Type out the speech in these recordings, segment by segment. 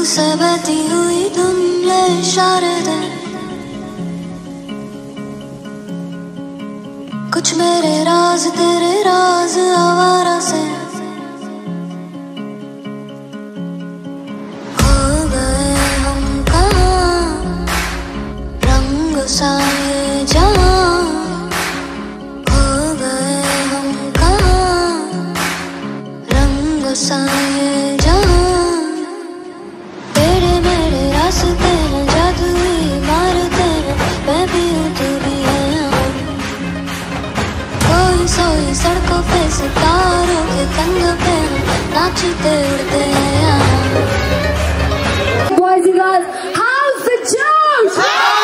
से बहती हुई धुंधले इशारे दे, कुछ मेरे राज तेरे राज आवारा से खो गए हम कहाँ, रंग साए जहाँ खो गए हम कहाँ, रंग साए जहाँ तेरे मेरे रास्ते हैं जादुई मारते हैं, मैं भी हूँ तू भी है हम, कोई सोई सड़कों पे सितारों के कंध पे हम नाचते उड़ते हैं यहाँ। Boys and girls, how's the juice?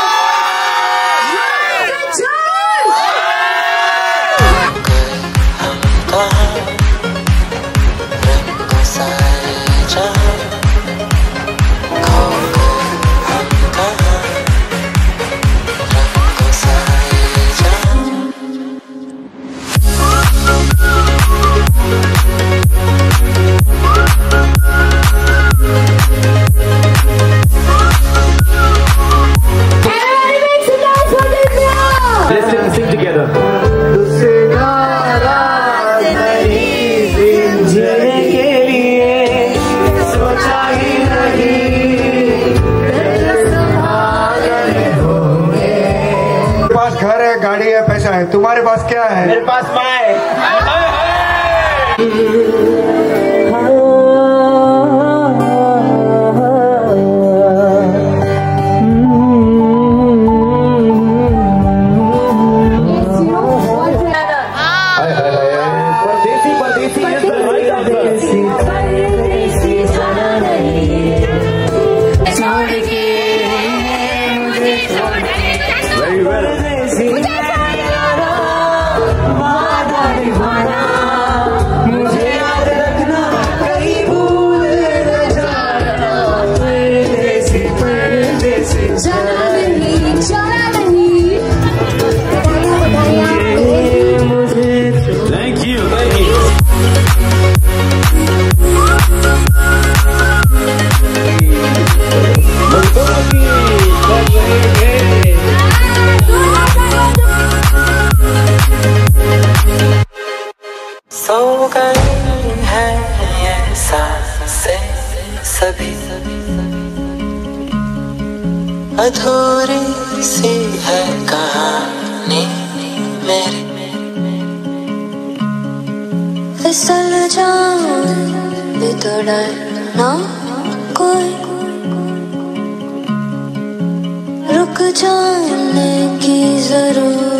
Let's sing together. घर है, गाड़ी है, पैसा है, तुम्हारे पास क्या है? मेरे पास माँ है। सो गई है ये सांसें सभी, अधूरी सी है कहानी मेरी, फिसल जाऊं भी तो डरना कोई, रुक जाने की जरूरत